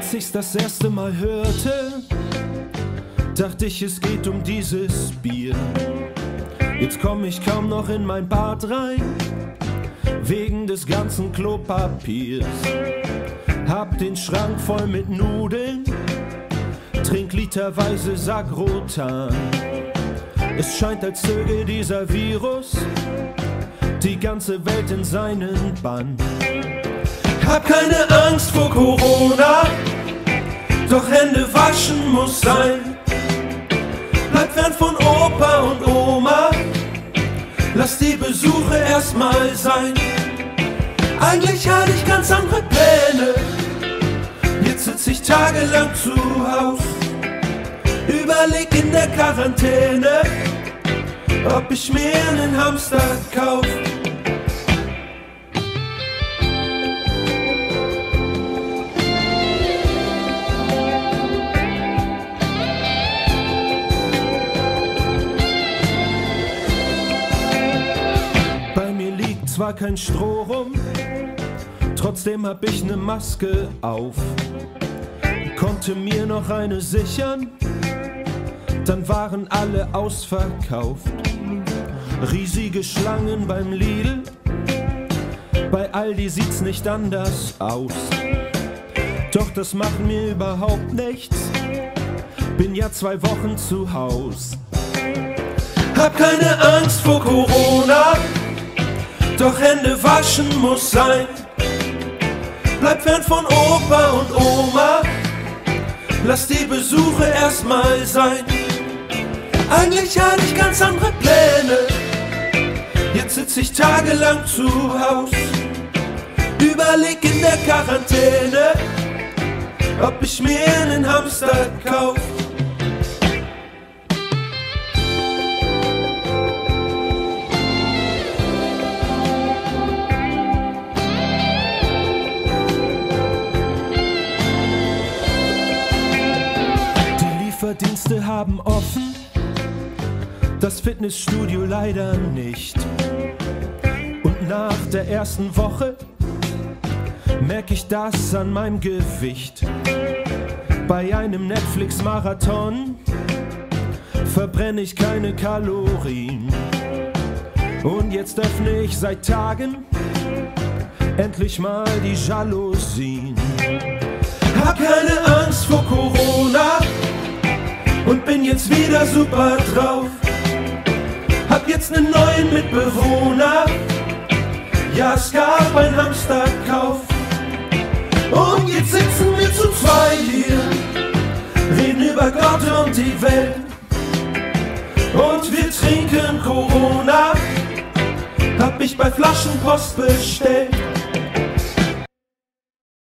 Als ich's das erste Mal hörte, dachte ich, es geht um dieses Bier. Jetzt komm ich kaum noch in mein Bad rein, wegen des ganzen Klopapiers. Hab den Schrank voll mit Nudeln, trink literweise Sagrotan. Es scheint, als zöge dieser Virus die ganze Welt in seinen Bann. Hab keine Angst vor Corona, doch Hände waschen muss sein. Bleib fern von Opa und Oma, lass die Besuche erstmal sein. Eigentlich hatte ich ganz andere Pläne, jetzt sitz ich tagelang zu Haus. Überleg in der Quarantäne, ob ich mir einen Hamster kauf. Bei mir liegt zwar kein Stroh rum, trotzdem hab ich ne Maske auf. Konnte mir noch eine sichern, dann waren alle ausverkauft. Riesige Schlangen beim Lidl, bei Aldi sieht's nicht anders aus. Doch das macht mir überhaupt nichts, bin ja 2 Wochen zu Haus. Hab keine Angst vor Corona, doch Hände waschen muss sein. Bleib fern von Opa und Oma, lass die Besuche erstmal sein. Eigentlich hatte ich ganz andere Pläne, jetzt sitz ich tagelang zu Haus. Überleg in der Quarantäne, ob ich mir einen Hamster kauf. Die Lieferdienste haben offen, das Fitnessstudio leider nicht. Und nach der ersten Woche merk ich das an meinem Gewicht. Bei einem Netflix-Marathon verbrenne ich keine Kalorien. Und jetzt öffne ich seit Tagen endlich mal die Jalousien. Hab keine Angst vor Corona und bin jetzt wieder super drauf. Hab jetzt nen neuen Mitbewohner, ja, es gab ein Hamsterkauf. Und jetzt sitzen wir zu zweit hier, reden über Gott und die Welt. Und wir trinken Corona, hab ich bei Flaschenpost bestellt.